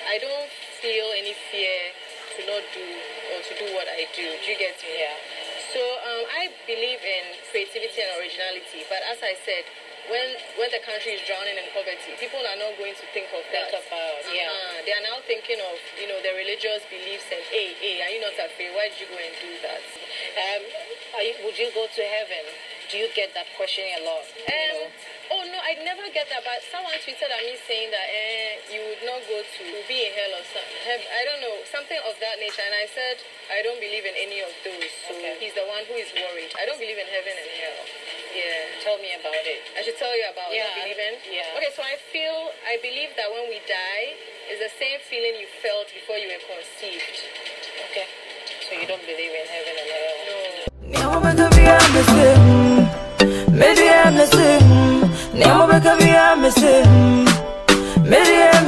I don't feel any fear to not do or to do what I do. Do you get me? Yeah. So I believe in creativity and originality, but as I said, when the country is drowning in poverty, people are not going to think of that. They are now thinking of their religious beliefs and are you not afraid? Why did you go and do that? Would you go to heaven? Do you get that question a lot? Oh no, I never get that. But someone tweeted at me saying that you would not go to be in hell or something. I don't know, something of that nature. And I said I don't believe in any of those. So he's the one who is worried. I don't believe in heaven and hell. Yeah. Tell me about it. I should tell you about what I believe in? Yeah. Okay, so I believe that when we die, it's the same feeling you felt before you were conceived. Okay. So you don't believe in heaven and hell? No.